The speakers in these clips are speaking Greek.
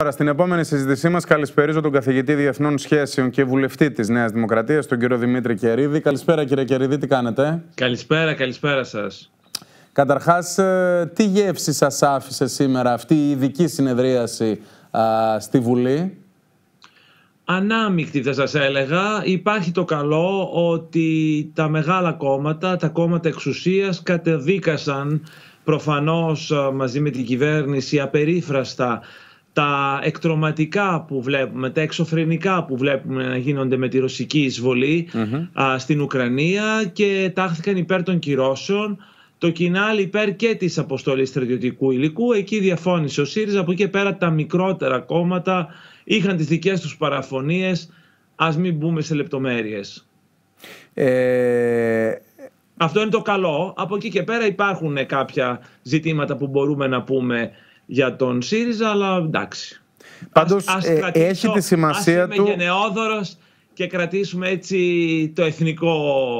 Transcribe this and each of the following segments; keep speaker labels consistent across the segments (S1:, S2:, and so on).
S1: Στην επόμενη συζήτησή μας καλησπερίζω τον καθηγητή Διεθνών Σχέσεων και βουλευτή της Νέας Δημοκρατίας, τον κύριο Δημήτρη Κερίδη. Καλησπέρα κύριε Κερίδη, τι κάνετε?
S2: Καλησπέρα σας.
S1: Καταρχάς, τι γεύση σας άφησε σήμερα αυτή η ειδική συνεδρίαση στη Βουλή?
S2: Ανάμεικτη θα σας έλεγα. Υπάρχει το καλό ότι τα μεγάλα κόμματα, τα κόμματα εξουσίας κατεδίκασαν προφανώς μαζί με την κυβέρνηση απερίφραστα τα εκτρωματικά που βλέπουμε, τα εξωφρενικά που βλέπουμε να γίνονται με τη ρωσική εισβολή στην Ουκρανία και τάχθηκαν υπέρ των κυρώσεων. Το κοινάλι υπέρ και της αποστολής στρατιωτικού υλικού. Εκεί διαφώνησε ο ΣΥΡΙΖΑ. Από εκεί και πέρα τα μικρότερα κόμματα είχαν τις δικές τους παραφωνίες. Ας μην μπούμε σε λεπτομέρειες. Αυτό είναι το καλό. Από εκεί και πέρα υπάρχουν κάποια ζητήματα που μπορούμε να πούμε για τον ΣΥΡΙΖΑ, αλλά εντάξει.
S1: Πάντως έχει τη σημασία του...
S2: Ας είμαι γενναιόδωρος και κρατήσουμε έτσι το εθνικό...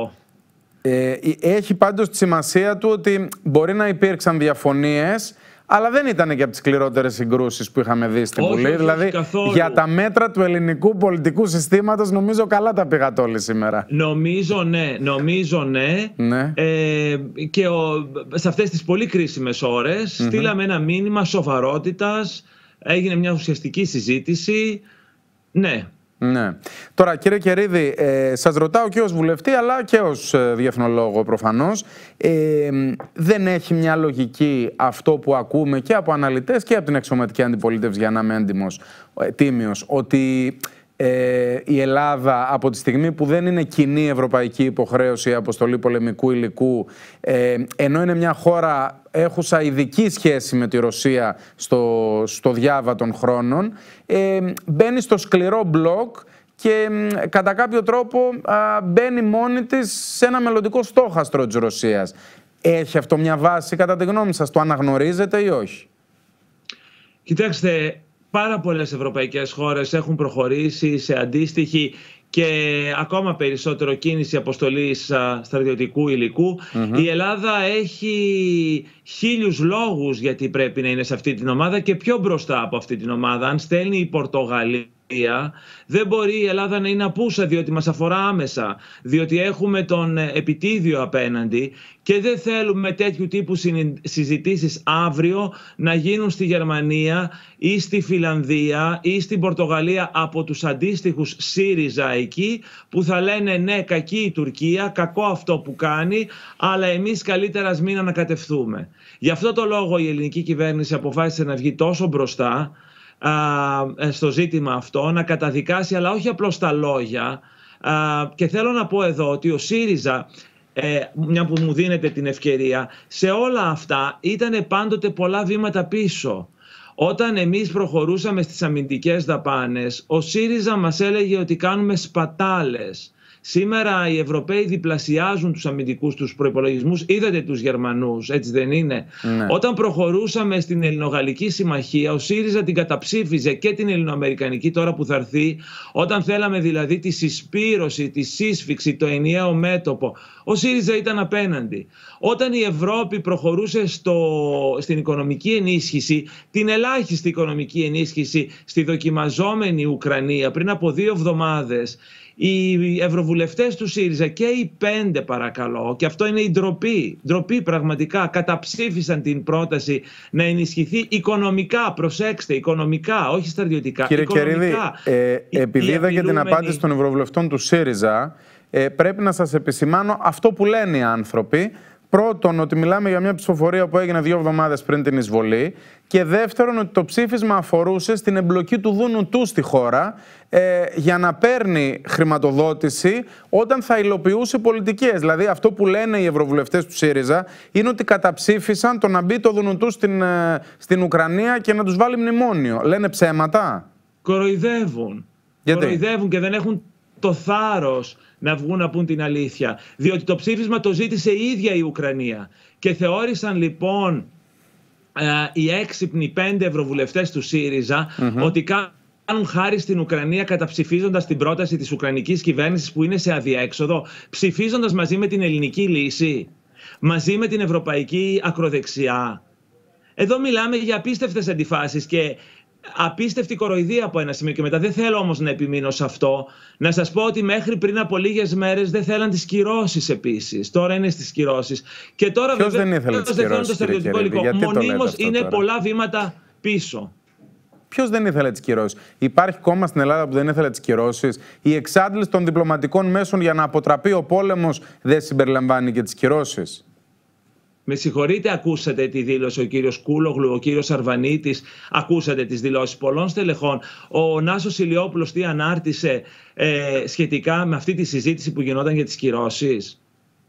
S1: Έχει πάντως τη σημασία του ότι μπορεί να υπήρξαν διαφωνίες, αλλά δεν ήταν και από τις σκληρότερες συγκρούσεις που είχαμε δει στην Βουλή. Δηλαδή, για τα μέτρα του ελληνικού πολιτικού συστήματος, νομίζω καλά τα πήγατε όλοι σήμερα.
S2: Νομίζω ναι. Και σε αυτές τις πολύ κρίσιμες ώρες στείλαμε ένα μήνυμα σοβαρότητας, έγινε μια ουσιαστική συζήτηση.
S1: Ναι. Τώρα, κύριε Κερίδη, σας ρωτάω και ως βουλευτή αλλά και ως διεθνολόγο προφανώς. Δεν έχει μια λογική αυτό που ακούμε και από αναλυτές και από την εξωματική αντιπολίτευση, για να είμαι τίμιος, ότι η Ελλάδα από τη στιγμή που δεν είναι κοινή ευρωπαϊκή υποχρέωση η αποστολή πολεμικού υλικού, ενώ είναι μια χώρα έχουσα ειδική σχέση με τη Ρωσία στο διάβα των χρόνων, μπαίνει στο σκληρό μπλοκ και κατά κάποιο τρόπο μπαίνει μόνη της σε ένα μελλοντικό στόχαστρο της Ρωσίας. Έχει αυτό μια βάση κατά τη γνώμη σας? Το αναγνωρίζετε ή όχι?
S2: Κοιτάξτε, πάρα πολλές ευρωπαϊκές χώρες έχουν προχωρήσει σε αντίστοιχη και ακόμα περισσότερο κίνηση αποστολής στρατιωτικού υλικού. Η Ελλάδα έχει 1000 λόγους γιατί πρέπει να είναι σε αυτή την ομάδα και πιο μπροστά από αυτή την ομάδα. Αν στέλνει η Πορτογαλία, δεν μπορεί η Ελλάδα να είναι απούσα, διότι μας αφορά άμεσα, διότι έχουμε τον επιτίδιο απέναντι και δεν θέλουμε τέτοιου τύπου συζητήσεις αύριο να γίνουν στη Γερμανία ή στη Φιλανδία ή στην Πορτογαλία από τους αντίστοιχους ΣΥΡΙΖΑ εκεί, που θα λένε ναι, κακή η Τουρκία, κακό αυτό που κάνει, αλλά εμείς καλύτερα ας μην ανακατευθούμε. Γι' αυτό το λόγο η ελληνική κυβέρνηση αποφάσισε να βγει τόσο μπροστά στο ζήτημα αυτό, να καταδικάσει, αλλά όχι απλώς τα λόγια. Και θέλω να πω εδώ ότι ο ΣΥΡΙΖΑ, μια που μου δίνετε την ευκαιρία, σε όλα αυτά ήταν πάντοτε πολλά βήματα πίσω. Όταν εμείς προχωρούσαμε στις αμυντικές δαπάνες, ο ΣΥΡΙΖΑ μας έλεγε ότι κάνουμε σπατάλες. Σήμερα οι Ευρωπαίοι διπλασιάζουν τους αμυντικούς τους προϋπολογισμούς. Είδατε τους Γερμανούς, έτσι δεν είναι? Ναι. Όταν προχωρούσαμε στην Ελληνογαλλική Συμμαχία, ο ΣΥΡΙΖΑ την καταψήφιζε και την Ελληνοαμερικανική τώρα που θα έρθει. Όταν θέλαμε δηλαδή τη συσπήρωση, τη σύσφυξη, το ενιαίο μέτωπο, ο ΣΥΡΙΖΑ ήταν απέναντι. Όταν η Ευρώπη προχωρούσε στην οικονομική ενίσχυση, την ελάχιστη οικονομική ενίσχυση στη δοκιμαζόμενη Ουκρανία πριν από 2 εβδομάδες, οι ευρωβουλευτές του ΣΥΡΙΖΑ και οι 5 παρακαλώ, και αυτό είναι η ντροπή πραγματικά, καταψήφισαν την πρόταση να ενισχυθεί οικονομικά, προσέξτε, οικονομικά, όχι στρατιωτικά.
S1: Κύριε Κερίδη, επειδή είδα και την απάντηση των ευρωβουλευτών του ΣΥΡΙΖΑ, πρέπει να σας επισημάνω αυτό που λένε οι άνθρωποι. Πρώτον, ότι μιλάμε για μια ψηφοφορία που έγινε 2 εβδομάδες πριν την εισβολή. Και δεύτερον, ότι το ψήφισμα αφορούσε στην εμπλοκή του Δούνου του στη χώρα για να παίρνει χρηματοδότηση όταν θα υλοποιούσε πολιτικές. Δηλαδή, αυτό που λένε οι ευρωβουλευτές του ΣΥΡΙΖΑ είναι ότι καταψήφισαν το να μπει το Δούνου του στην Ουκρανία και να τους βάλει μνημόνιο. Λένε ψέματα?
S2: Κοροϊδεύουν. Κοροϊδεύουν και δεν έχουν το θάρρος να βγουν να πούν την αλήθεια. Διότι το ψήφισμα το ζήτησε η ίδια η Ουκρανία. Και θεώρησαν λοιπόν οι έξυπνοι 5 ευρωβουλευτές του ΣΥΡΙΖΑ ότι κάνουν χάρη στην Ουκρανία καταψηφίζοντας την πρόταση της Ουκρανικής κυβέρνησης που είναι σε αδιέξοδο, ψηφίζοντας μαζί με την ελληνική λύση, μαζί με την ευρωπαϊκή ακροδεξιά. Εδώ μιλάμε για απίστευτες αντιφάσεις και απίστευτη κοροϊδία από ένα σημείο και μετά. Δεν θέλω όμως να επιμείνω σε αυτό. Να σας πω ότι μέχρι πριν από λίγες μέρες δεν θέλαν τις κυρώσεις επίσης. Τώρα είναι στις κυρώσεις. Και τώρα
S1: ποιος δεν ήθελε τις κυρώσεις,
S2: το στρατιωτικό υλικό. Μονίμως είναι
S1: τώρα
S2: πολλά βήματα πίσω.
S1: Ποιος δεν ήθελε τις κυρώσεις? Υπάρχει κόμμα στην Ελλάδα που δεν ήθελε τις κυρώσεις? Η εξάντληση των διπλωματικών μέσων για να αποτραπεί ο πόλεμος δεν συμπεριλαμβάνει και τις κυρώσεις?
S2: Με συγχωρείτε, ακούσατε τη δήλωση ο κύριος Κούλογλου, ο κύριος Αρβανίτης, ακούσατε τις δηλώσεις πολλών στελεχών. Ο Νάσος Ηλιόπουλος τι ανάρτησε σχετικά με αυτή τη συζήτηση που γινόταν για τις κυρώσεις?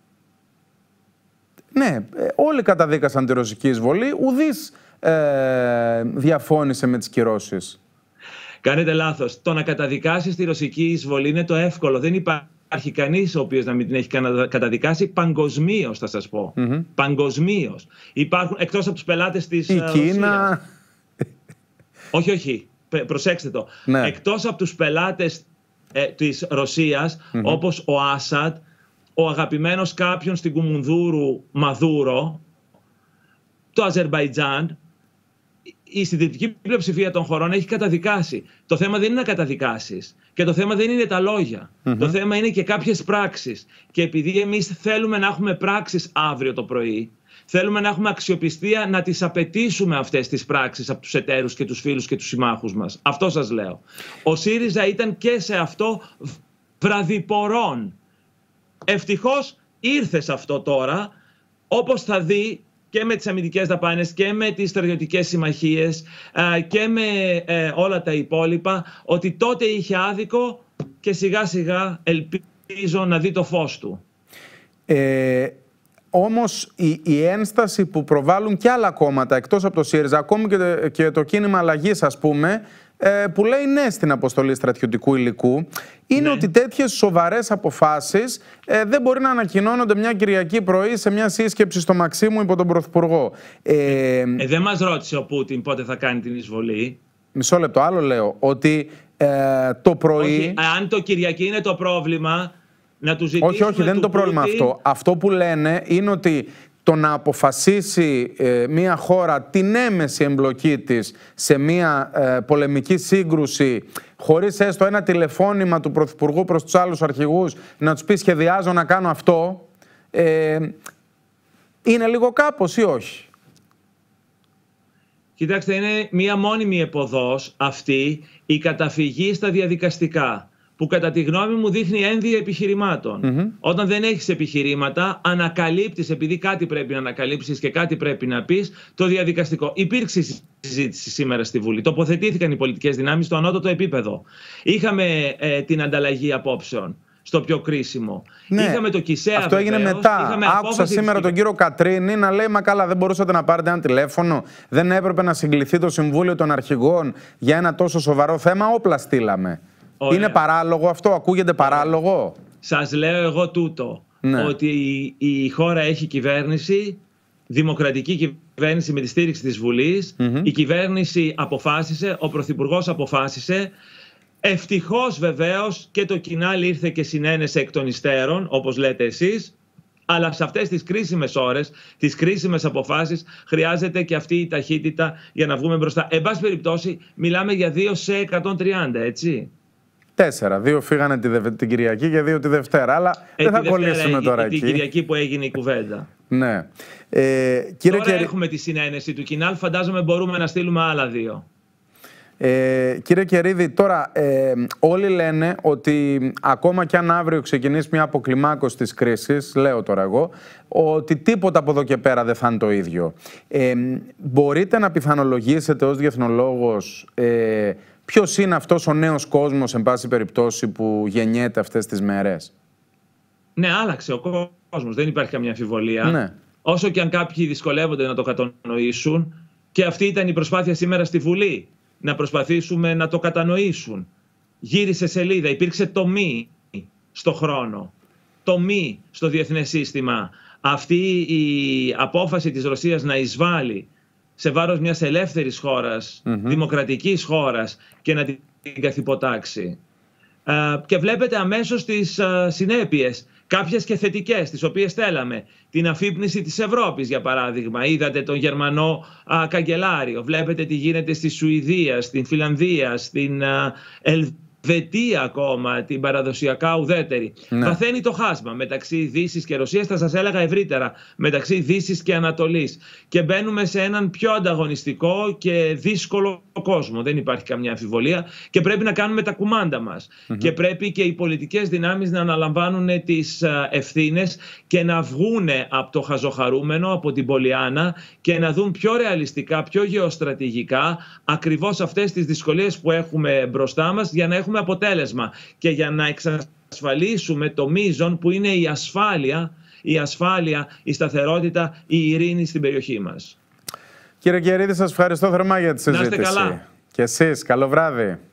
S1: Ναι, όλοι καταδίκασαν τη ρωσική εισβολή, ουδής διαφώνησε με τις κυρώσεις.
S2: Κάνετε λάθος. Το να καταδικάσεις τη ρωσική εισβολή είναι το εύκολο. Δεν υπάρχει κανείς ο οποίος να μην την έχει καταδικάσει παγκοσμίως, θα σας πω. Παγκοσμίως. Υπάρχουν, εκτός από τους πελάτες της Ρωσίας. Η Κίνα. Όχι. Προσέξτε το.
S1: Ναι.
S2: Εκτός από τους πελάτες της Ρωσίας, όπως ο Άσαντ, ο αγαπημένος κάποιον στην Κουμουνδούρου Μαδούρο, το Αζερμπαϊτζάν, η συντηρητική πλειοψηφία των χωρών έχει καταδικάσει. Το θέμα δεν είναι να καταδικάσεις. Και το θέμα δεν είναι τα λόγια. Το θέμα είναι και κάποιες πράξεις. Και επειδή εμείς θέλουμε να έχουμε πράξεις αύριο το πρωί, θέλουμε να έχουμε αξιοπιστία να τις απαιτήσουμε αυτές τις πράξεις από τους εταίρους και τους φίλους και τους συμμάχους μας. Αυτό σας λέω. Ο ΣΥΡΙΖΑ ήταν και σε αυτό βραδιπορών. Ευτυχώς ήρθε σε αυτό τώρα, όπως θα δει και με τις αμυντικές δαπάνες και με τις στρατιωτικές συμμαχίες και με όλα τα υπόλοιπα, ότι τότε είχε άδικο και σιγά σιγά ελπίζω να δει το φως του.
S1: Όμως η ένσταση που προβάλλουν και άλλα κόμματα εκτός από το ΣΥΡΙΖΑ, ακόμη και το κίνημα αλλαγής, ας πούμε, που λέει ναι στην αποστολή στρατιωτικού υλικού, είναι ότι τέτοιες σοβαρές αποφάσεις δεν μπορεί να ανακοινώνονται μια Κυριακή πρωί σε μια σύσκεψη στο Μαξίμου υπό τον Πρωθυπουργό.
S2: Δεν μας ρώτησε ο Πούτιν πότε θα κάνει την εισβολή.
S1: Μισό λεπτό, άλλο λέω, ότι το πρωί...
S2: Όχι, αν το Κυριακή είναι το πρόβλημα, να του ζητήσουμε...
S1: Όχι, δεν είναι το πρόβλημα αυτό. Αυτό που λένε είναι ότι το να αποφασίσει μια χώρα την έμεση εμπλοκή της σε μια πολεμική σύγκρουση χωρίς έστω ένα τηλεφώνημα του Πρωθυπουργού προς τους άλλους αρχηγούς να τους πει σχεδιάζω να κάνω αυτό, είναι λίγο κάπως ή όχι?
S2: Κοιτάξτε, είναι μια μόνιμη επωδός αυτή η καταφυγή στα διαδικαστικά, που κατά τη γνώμη μου δείχνει ένδυα επιχειρημάτων. Όταν δεν έχεις επιχειρήματα, ανακαλύπτεις, επειδή κάτι πρέπει να ανακαλύψεις και κάτι πρέπει να πεις, το διαδικαστικό. Υπήρξε συζήτηση σήμερα στη Βουλή. Τοποθετήθηκαν οι πολιτικές δυνάμεις στο ανώτατο επίπεδο. Είχαμε την ανταλλαγή απόψεων στο πιο κρίσιμο.
S1: Ναι,
S2: είχαμε το ΚΙΣΕΑ.
S1: αυτό έγινε μετά. Άκουσα σήμερα τον κύριο Κατρίνη να λέει: μα καλά, δεν μπορούσατε να πάρετε ένα τηλέφωνο? Δεν έπρεπε να συγκληθεί το Συμβούλιο των Αρχηγών για ένα τόσο σοβαρό θέμα? Όπλα στείλαμε. Ωραία. Είναι παράλογο αυτό? Ακούγεται παράλογο?
S2: Σας λέω εγώ τούτο. Ναι. Ότι η χώρα έχει κυβέρνηση, δημοκρατική κυβέρνηση με τη στήριξη της Βουλής. Η κυβέρνηση αποφάσισε, ο Πρωθυπουργός αποφάσισε. Ευτυχώς βεβαίως και το κοινάλ ήρθε και συνένεσε εκ των υστέρων, όπως λέτε εσείς. Αλλά σε αυτές τις κρίσιμες ώρες, τις κρίσιμες αποφάσεις, χρειάζεται και αυτή η ταχύτητα για να βγούμε μπροστά. Εν πάση περιπτώσει, μιλάμε για 2 σε 130, έτσι.
S1: 4. 2 φύγανε την Κυριακή και 2 τη Δευτέρα. Αλλά δεν θα κολλήσουμε τώρα εκεί.
S2: Την Κυριακή που έγινε η κουβέντα.
S1: Ναι.
S2: Τώρα έχουμε τη συνένεση του κοινάλ. Φαντάζομαι μπορούμε να στείλουμε άλλα 2.
S1: Κύριε Κερίδη, τώρα όλοι λένε ότι ακόμα κι αν αύριο ξεκινήσει μια αποκλιμάκωση της κρίσης, λέω τώρα εγώ, ότι τίποτα από εδώ και πέρα δεν θα είναι το ίδιο. Μπορείτε να πιθανολογήσετε ως διεθνολόγος ποιος είναι αυτός ο νέος κόσμος, εν πάση περιπτώσει, που γεννιέται αυτές τις μέρες?
S2: Ναι, άλλαξε ο κόσμος, δεν υπάρχει καμία αμφιβολία.
S1: Ναι.
S2: Όσο και αν κάποιοι δυσκολεύονται να το κατανοήσουν, και αυτή ήταν η προσπάθεια σήμερα στη Βουλή, να προσπαθήσουμε να το κατανοήσουν. Γύρισε σελίδα, υπήρξε τομή στο χρόνο, τομή στο διεθνές σύστημα. Αυτή η απόφαση της Ρωσίας να εισβάλλει σε βάρος μιας ελεύθερης χώρας, δημοκρατικής χώρας, και να την καθυποτάξει. Και βλέπετε αμέσως τις συνέπειες. κάποιες και θετικές, τις οποίες θέλαμε. Την αφύπνιση της Ευρώπης, για παράδειγμα. Είδατε τον Γερμανό καγκελάριο. Βλέπετε τι γίνεται στη Σουηδία, στην Φιλανδία, στην Ελβετία ακόμα, την παραδοσιακά ουδέτερη. Ναι. Βαθαίνει το χάσμα μεταξύ Δύσης και Ρωσίας, θα σας έλεγα ευρύτερα, μεταξύ Δύσης και Ανατολής. Και μπαίνουμε σε έναν πιο ανταγωνιστικό και δύσκολο κόσμο. Δεν υπάρχει καμιά αμφιβολία. Και πρέπει να κάνουμε τα κουμάντα μας. Και πρέπει και οι πολιτικές δυνάμεις να αναλαμβάνουν τις ευθύνες και να βγουν από το χαζοχαρούμενο, από την Πολιάνα, και να δουν πιο ρεαλιστικά, πιο γεωστρατηγικά ακριβώς αυτές τις δυσκολίες που έχουμε μπροστά μας, για να έχουμε αποτέλεσμα και για να εξασφαλίσουμε το μείζον που είναι η ασφάλεια, η σταθερότητα, η ειρήνη στην περιοχή μας.
S1: Κύριε Κερίδη, σας ευχαριστώ θερμά για τη συζήτηση.
S2: Να είστε καλά.
S1: Και εσείς, καλό βράδυ.